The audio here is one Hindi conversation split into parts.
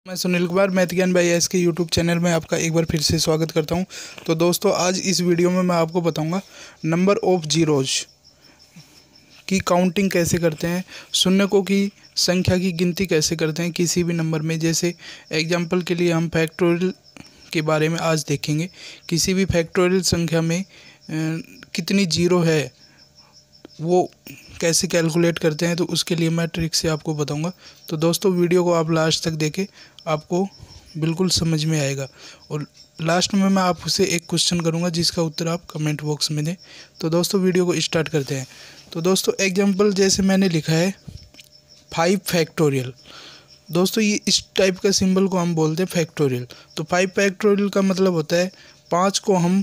मैं Sunil Kumar math Gyan by S K YouTube channel में आपका एक बार फिर से स्वागत करता हूं। तो दोस्तों, आज इस वीडियो में मैं आपको बताऊंगा नंबर ऑफ जीरोज की काउंटिंग कैसे करते हैं, शून्यकों की संख्या की गिनती कैसे करते हैं किसी भी नंबर में। जैसे एग्जांपल के लिए हम फैक्टोरियल के बारे में आज देखेंगे। किसी भी फैक्टोरियल संख्या में कितनी जीरो है वो कैसे कैलकुलेट करते हैं, तो उसके लिए मैं ट्रिक से आपको बताऊंगा। तो दोस्तों, वीडियो को आप लास्ट तक देखें, आपको बिल्कुल समझ में आएगा। और लास्ट में मैं आपसे एक क्वेश्चन करूंगा जिसका उत्तर आप कमेंट बॉक्स में दें। तो दोस्तों, वीडियो को स्टार्ट करते हैं। तो दोस्तों, एग्जांपल जैसे मैंने लिखा है 5 फैक्टोरियल। दोस्तों, ये इस टाइप का सिंबल को हम बोलते हैं फैक्टोरियल। तो 5 फैक्टोरियल का मतलब होता है 5 को हम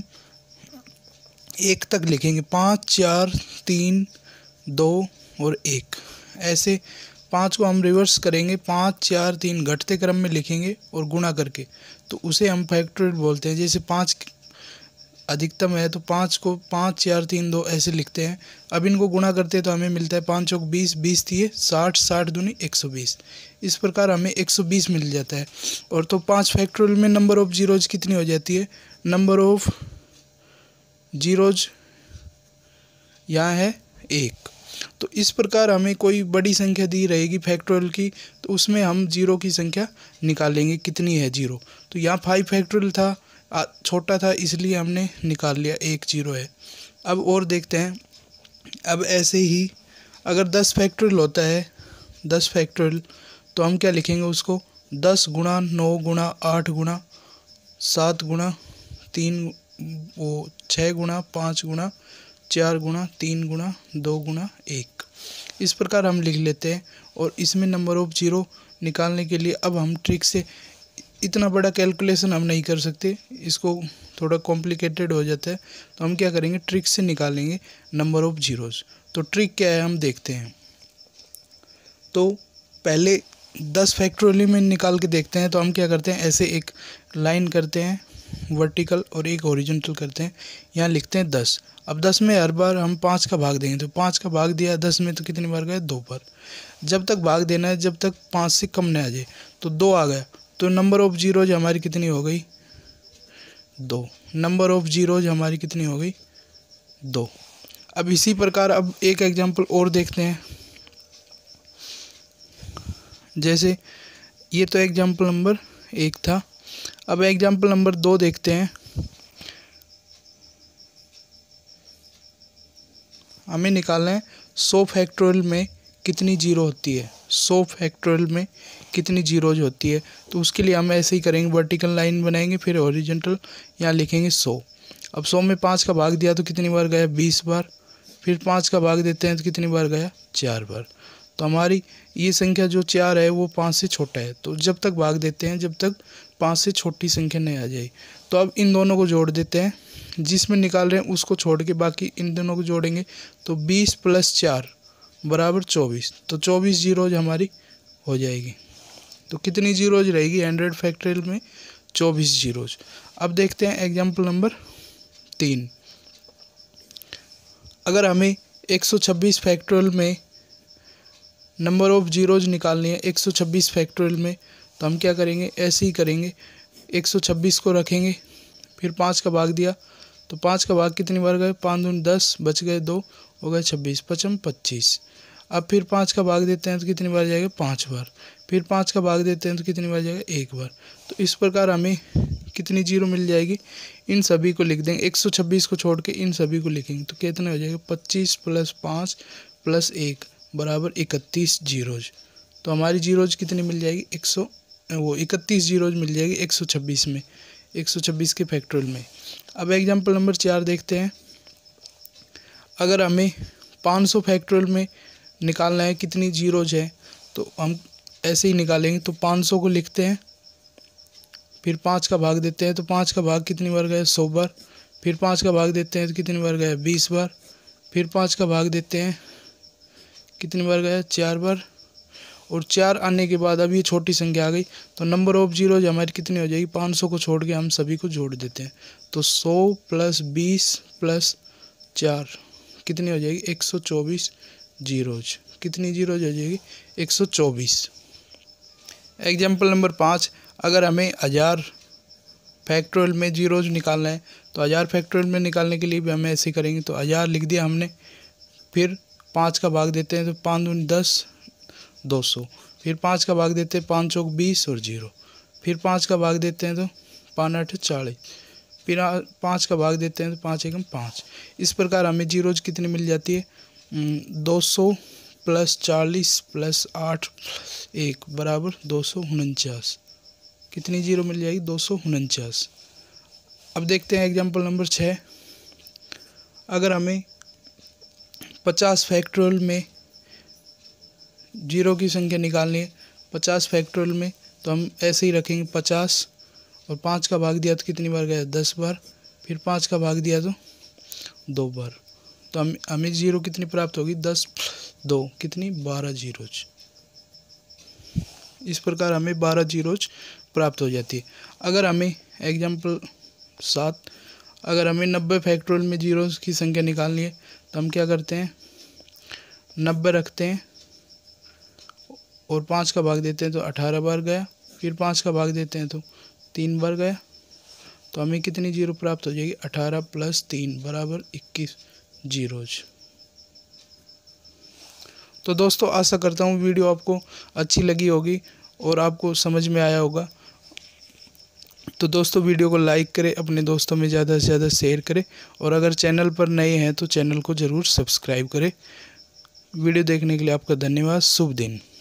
1 तक लिखेंगे, 5 4 3 2 और 1। ऐसे 5 को हम रिवर्स करेंगे, 5 4 3 घटते क्रम में लिखेंगे और गुणा करके, तो उसे हम फैक्टोरियल बोलते हैं। जैसे 5 अधिकतम है तो 5 को 5 4 3 2 ऐसे लिखते हैं। अब इनको गुणा करते हैं तो हमें मिलता है 5 चौक 20, 20 दिए 60, 60 दूनी 120। इस प्रकार हमें 120 मिल जाता है। और तो 5 फैक्टोरियल में नंबर ऑफ जीरोज कितनी हो जाती है? नंबर ऑफ जीरोज यहाँ है 1। तो इस प्रकार हमें कोई बड़ी संख्या दी रहेगी फैक्टोरियल की, तो उसमें हम जीरो की संख्या निकालेंगे कितनी है जीरो। तो यहाँ 5 फैक्टोरियल था, छोटा था, इसलिए हमने निकाल लिया 1 जीरो है। अब और देखते हैं। अब ऐसे ही अगर 10 फैक्टोरियल होता है, 10 फैक्टोरियल, तो हम क्या लिखेंगे उसको? 10 गुणा 9 गुणा 8 गुणा 7 गुणा 3 6 गुणा 5 गुणा 4 गुणा 3 गुणा 2 गुणा 1। इस प्रकार हम लिख लेते हैं। और इसमें नंबर ऑफ जीरो निकालने के लिए अब हम ट्रिक से, इतना बड़ा कैलकुलेशन हम नहीं कर सकते, इसको थोड़ा कॉम्प्लिकेटेड हो जाता है, तो हम क्या करेंगे, ट्रिक से निकालेंगे नंबर ऑफ जीरोज। तो ट्रिक क्या है हम देखते हैं। तो पहले 10 फैक्टोरियल में निकाल के देखते हैं। तो हम क्या करते हैं, ऐसे एक लाइन करते हैं वर्टिकल और एक हॉरिजॉन्टल करते हैं। यहाँ लिखते हैं 10। अब 10 में हर बार हम 5 का भाग देंगे, तो 5 का भाग दिया 10 में तो कितनी बार गया? 2 बार। जब तक भाग देना है, जब तक 5 से कम न आ जाए। तो 2 आ गया, तो नंबर ऑफ जीरोज हमारी कितनी हो गई? 2। नंबर ऑफ जीरोज हमारी कितनी हो गई? 2। अब इसी प्रकार अब एक एग्जाम्पल और देखते हैं। जैसे ये तो एग्जाम्पल नंबर 1 था। अब एग्जाम्पल नंबर 2 देखते हैं। हमें निकालना है 100 फैक्टोरियल में कितनी जीरो होती है। 100 फैक्टोरियल में कितनी जीरोज होती है, तो उसके लिए हम ऐसे ही करेंगे, वर्टिकल लाइन बनाएंगे, फिर हॉरिजॉन्टल यहाँ लिखेंगे 100। अब 100 में 5 का भाग दिया तो कितनी बार गया? 20 बार। फिर 5 का भाग देते हैं तो कितनी बार गया? 4 बार। तो हमारी ये संख्या जो 4 है वो 5 से छोटा है, तो जब तक भाग देते हैं जब तक 5 से छोटी संख्या नहीं आ जाए। तो अब इन दोनों को जोड़ देते हैं, जिसमें निकाल रहे हैं उसको छोड़ के बाकी इन दोनों को जोड़ेंगे। तो 20 + 4 बराबर 24। तो 24 जीरोज हमारी हो जाएगी। तो कितनी जीरोज रहेगी 100 फैक्टोरियल में? 24 जीरोज। अब देखते हैं एग्जाम्पल नंबर 3। अगर हमें 126 फैक्टोरियल में नंबर ऑफ जीरोज निकालनी है, 126 फैक्टोरियल में, तो हम क्या करेंगे, ऐसे ही करेंगे। 126 को रखेंगे, फिर 5 का भाग दिया, तो 5 का भाग कितनी बार गए? 5 दूनी 10, बच गए 2, हो गए 26, 55 25। अब फिर 5 का भाग देते हैं तो कितनी बार जाएगा? 5 बार। फिर 5 का भाग देते हैं तो कितनी बार जाएगा? 1 बार। तो इस प्रकार हमें कितनी जीरो मिल जाएगी? इन सभी को लिख देंगे, 126 को छोड़ के इन सभी को लिखेंगे, तो कितना हो जाएगा? 25 + 5 + 1 बराबर 31 जीरोज। तो हमारी जीरोज कितनी मिल जाएगी? 31 जीरोज मिल जाएगी 126 में, 126 के फैक्टोरियल में। अब एग्जाम्पल नंबर 4 देखते हैं। अगर हमें 500 फैक्टोरियल में निकालना है कितनी जीरोज है, तो हम ऐसे ही निकालेंगे। तो 500 को लिखते हैं, फिर 5 का भाग देते हैं, तो 5 का भाग कितनी बार गया? 100 बार। फिर 5 का भाग देते हैं तो कितनी बार गया? 20 बार। फिर 5 का भाग देते हैं, कितनी बार गया? 4 बार। और 4 आने के बाद अब ये छोटी संख्या आ गई, तो नंबर ऑफ जीरोज हमारी कितनी हो जाएगी? 500 को छोड़ के हम सभी को जोड़ देते हैं। तो 100 + 20 + 4 कितनी हो जाएगी? 124 जीरोज। कितनी जीरोज हो जाएगी? 124। एग्जाम्पल नंबर 5, अगर हमें 1000 फैक्टोरियल में जीरोज निकालना है तो 1000 फैक्टोरियल में निकालने के लिए भी हम ऐसे करेंगे। तो 1000 लिख दिया हमने, फिर 5 का भाग देते हैं तो 5 दूनी 10, 200, फिर 5 का भाग देते हैं 5 चौक 20 और 0, फिर 5 का भाग देते हैं तो 5 8 40, फिर 5 का भाग देते हैं तो 5 एकम 5। इस प्रकार हमें जीरोज कितनी मिल जाती है, 200 प्लस 40 प्लस 8 1 बराबर 249। कितनी जीरो मिल जाएगी, 249। अब देखते हैं एग्जाम्पल नंबर 6, अगर हमें 50 फैक्टोरियल में जीरो की संख्या निकालनी है, 50 फैक्टोरियल में, तो हम ऐसे ही रखेंगे 50 और 5 का भाग दिया तो कितनी बार गया, 10 बार, फिर 5 का भाग दिया तो 2 बार। तो हमें जीरो कितनी प्राप्त होगी, 10 2 कितनी, 12 जीरोज। इस प्रकार हमें 12 जीरोज प्राप्त हो जाती है। अगर हमें एग्जाम्पल 7, अगर हमें 90 फैक्टोरियल में जीरोज की संख्या निकालनी है तो हम क्या करते हैं, 90 रखते हैं और 5 का भाग देते हैं तो 18 बार गया, फिर 5 का भाग देते हैं तो 3 बार गया। तो हमें कितनी जीरो प्राप्त हो जाएगी, 18 प्लस 3 बराबर 21 जीरोज। तो दोस्तों आशा करता हूँ वीडियो आपको अच्छी लगी होगी और आपको समझ में आया होगा। तो दोस्तों वीडियो को लाइक करें, अपने दोस्तों में ज़्यादा से ज़्यादा शेयर करें और अगर चैनल पर नए हैं तो चैनल को ज़रूर सब्सक्राइब करें। वीडियो देखने के लिए आपका धन्यवाद। शुभ दिन।